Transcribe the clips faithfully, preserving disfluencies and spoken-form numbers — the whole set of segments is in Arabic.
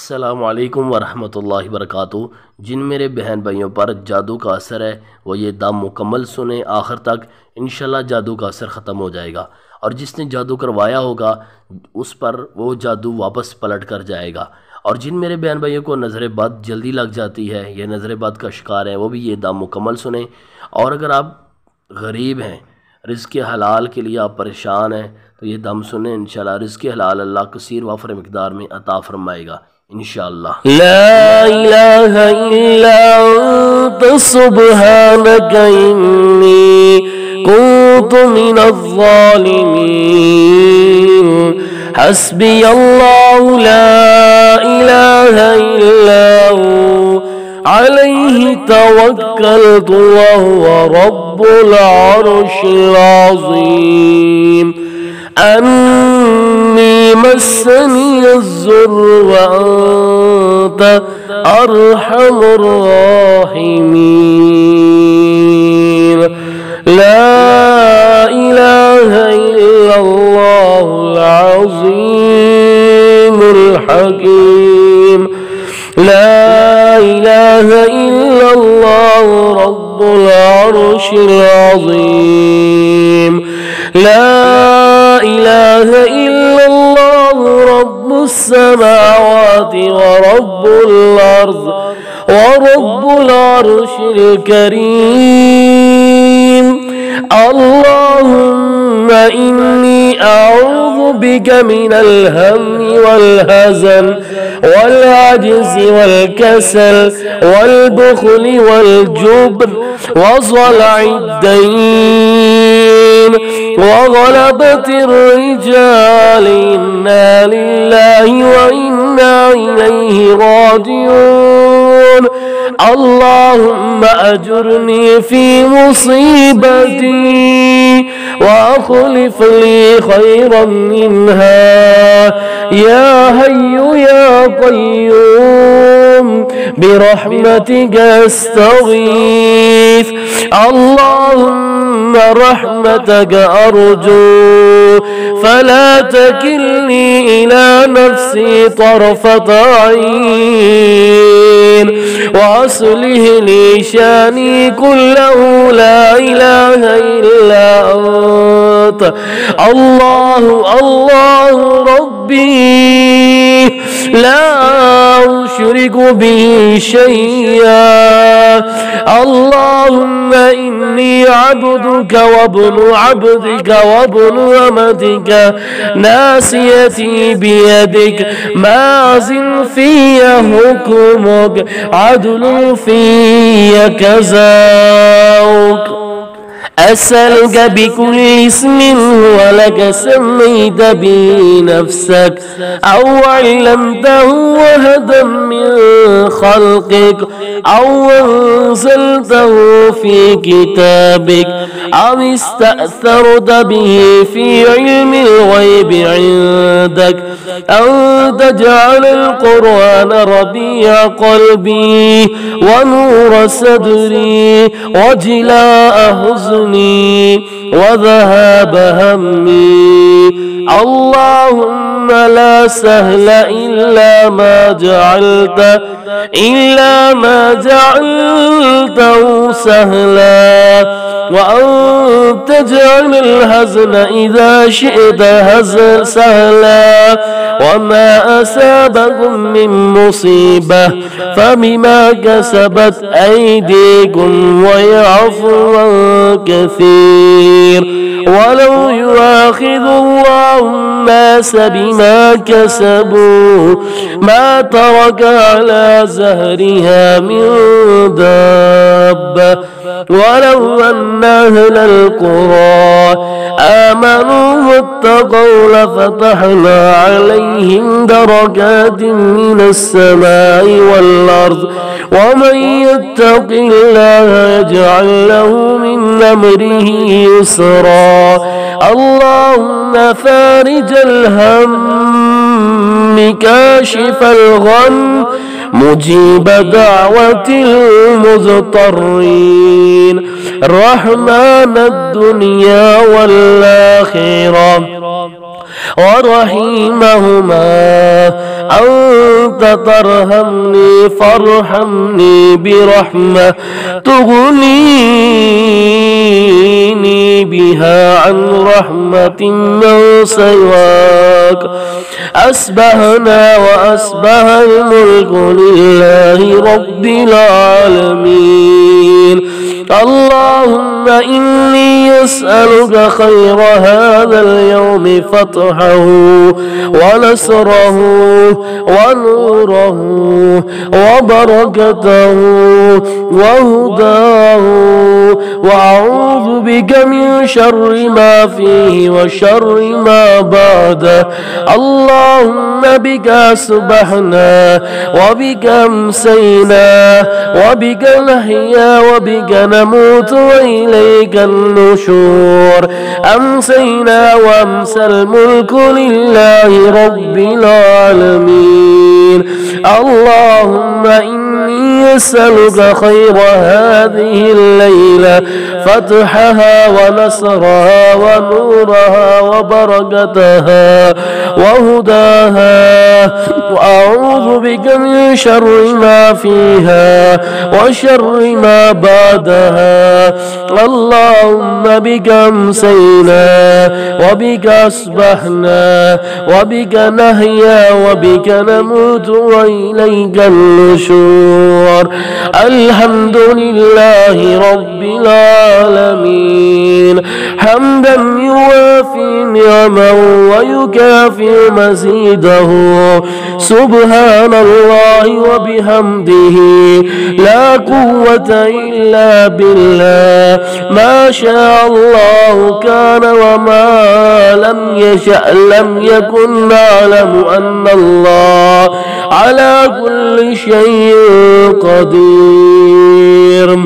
अस्सलामुअलैकुम वरहमतुल्लाहि वबरकातुहू। जिन मेरे बहन भाइयों पर जादू का असर है वो ये दम मुकम्मल सुने आखिर तक, इंशाल्लाह जादू का असर ख़त्म हो जाएगा। और जिसने जादू करवाया होगा उस पर वो जादू वापस पलट कर जाएगा। और जिन मेरे बहन भाइयों को नज़र बद जल्दी लग जाती है, ये नज़र बद का शिकार है, वो भी ये दम मुकम्मल सुने। और अगर आप गरीब हैं, रिज़्क़ हलाल के लिए आप परेशान हैं, तो ये दम सुने, इंशाल्लाह रिज़्क़ हलाल अल्लाह कसीर वाफर मिक़दार में अता फरमाएगा इंशाल्लाह। ला इलाहा इल्ला अंत सुब्हानक इन्नी कुन्तु मिनज़ ज़ालिमीन। हस्बी अल्लाहु ला इलाहा इल्ला हु अलैहि तवक्कलतु व हुवा रब्बुल अर्शिल अज़ीम। अन्नी मस्सनी अज़्ज़ुर्रु व अंत अर्हमुर राहिमीन। ला इलाहा इल्लल्लाहुल अज़ीमुल हकीम। ला इलाहा इल्लल्लाहु रब्बुल अर्शिल अज़ीम। ला इलाहा इल्लल्लाहु रब्बुस समावाति व रब्बुल अर्ज़ व रब्बुल अर्शिल करीम। अल्लाहुम्मा इन्नी अऊज़ु बिका मिनल हम्मि वल हज़न वल अज्ज़ि वल कसल वल बुख़्लि वल जुब्न व ज़लअid दईन व गलबतिर रिजाल। इन्ना लिल्लाहि व इन्ना इलैहि राजिऊन। अल्लाहुम्मा अजुरनी फी मुसीबती व अख़लिफ़ ली खैरन मिन्हा या हय्यु या क़य्यूम बिरहमतिका अस्तगीथ। अल्लाहुम्मा रहमतका अर्जू फला तकिलनी इला नफ्सी तरफ़त ऐन वअस्लिह ली शानी कुल्लहु ला इलाहा इल्ला अंत। अल्लाहु अल्लाहु रब्बी ला उश्रिकु बिही शैय्या। अल्लाहुम्मा इन्नी अब्दुका वब्नु अब्दिका वब्नु अमतिका नासियती बियदिक माज़िन फ़िय्या हुक्मुक अदलुन फ़िय्या क़ज़ाउक। अस्अलुका बिकुल्लि इस्मिन हुवा लक सम्मैत बिही नफ्सक औ अल्लमतहु अहदम मिन ख़ल्क़िक औ अंज़लतहु फ़ी किताबिक औ इस्तअथरत बिही फ़ी इल्मिल ग़ैबि इंदक औ तजअलल क़ुरआन रबीअ क़ल्बी व नूर सदरी व जिलाअ हुज़्नी व ज़हाब हम्मी। अल्लाहुम्मा ला सहला इल्ला मा जअलत इल्ला मा जअलतहु सहला व अंत तजअलल हज़न इज़ा शि'ता हज़न सहला व मा असाबकुम मिन मुसीबह फबिमा कसबत ऐदीकुम व यअफ़ू अन कसीर। वलौ युआखिज़ुल्लाहु الناس بما كسبوا ما ترك على زهرها من دابة ولو أن أهل القرى آمنوا واتقوا لفتحنا عليهم درجات من السماء والأرض ومن يتق الله يجعل له من أمره يسرا. اللهم فارج الهم كاشف الغم مجيب دعوة المضطرين رحمن الدنيا والآخرة ورحيمهما أنت ترحمني فارحمني برحمة تغنيني بها عن رحمة من سواك. أسبحنا وأسبح الملك لله رب العالمين. اللهم إني أسألك خير هذا اليوم فتحه ونصره ونوره وبركته وهداه، وأعوذ بك من شر ما فيه وشر ما بعده. اللهم بك أصبحنا وبك أمسينا وبك نحيا وبك نموت وإليك النشور. أمسينا وأمسى الملك لله رب العالمين. اللهم إني أسألك خير هذه الليلة فتحها ونصرها ونورها وبركتها وهداها، وأعوذ بك من شر ما فيها وشر ما بعدها. اللهم بك أمسينا وبك أصبحنا وبك نحيا وبك نموت وإليك النشور. الحمد لله رب العالمين حمدا يوافي نعمه ويكافئ مزيده. سبحان الله وبحمده لا قوة إلا بالله. ما شاء الله كان وما لم يشأ لم يكن. نعلم أن الله على كل شيء قدير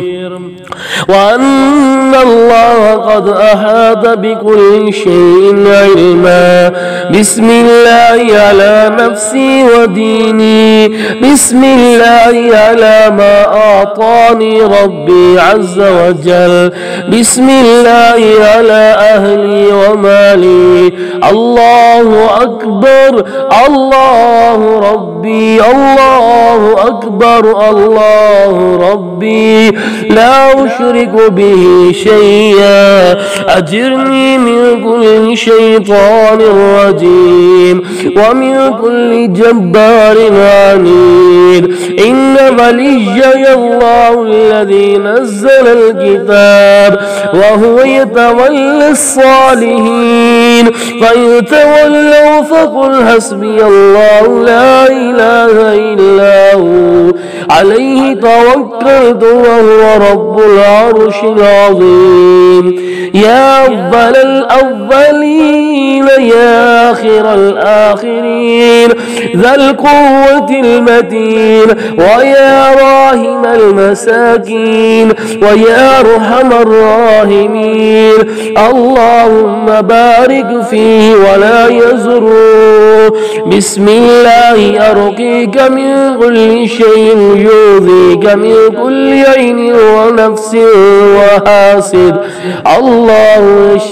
وأن الله قد أحاط بكل شيء علما. بسم الله على نفسي وديني. بسم الله على ما أعطاني ربي عز وجل. بسم الله على أهلي ومالي. الله أكبر الله ربي الله أكبر الله ربي لا أشرك به شيئا. أجرني من كل شيطان رجيم ومن كل جبار عنيد. إن وليي الله الذي نزل الكتاب وهو يتولى الصالحين. فإن تولوا فقل حسبي الله لا إله إلا هو عليه توكلت وهو رب العرش العظيم. يا أول الأولين يا آخر الآخرين ذا القوة المتين ويا راحم المساكين ويا أرحم الراحمين. اللهم بارك فيه ولا يزره. بسم الله أرقيك من كل شيء يؤذيك من كل عين ونفس وحاسد. الله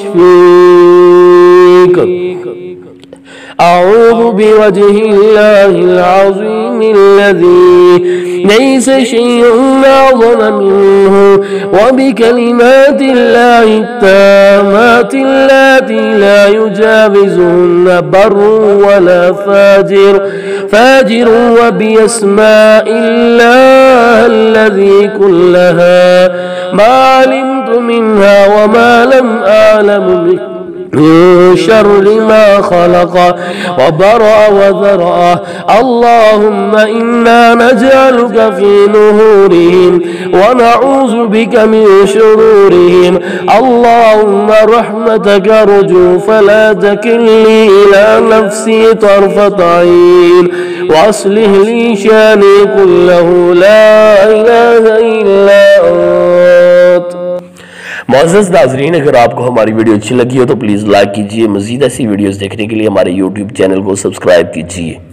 يشفيك. أعوذ بوجه الله العظيم الذي ليس شيء أعظم منه وبكلمات الله التامات اللاتي لا يجاوزهن بر ولا فاجر فاجر وبأسماء الله الذي كلها ما علمت منها وما لم أعلم به من شر ما خلق وبرأ وذرأ. اللهم إنا نجعلك في نهورهم ونعوذ بك من شرورهم. اللهم رحمتك أرجو فلا تكلني إلى نفسي طرفة عين وأصلح لي شاني كله لا إله إلا أنت. मुअज़्ज़ज़ नाज़रीन, अगर आपको हमारी वीडियो अच्छी लगी हो तो प्लीज़ लाइक कीजिए। मज़ीद ऐसी वीडियोस देखने के लिए हमारे यूट्यूब चैनल को सब्सक्राइब कीजिए।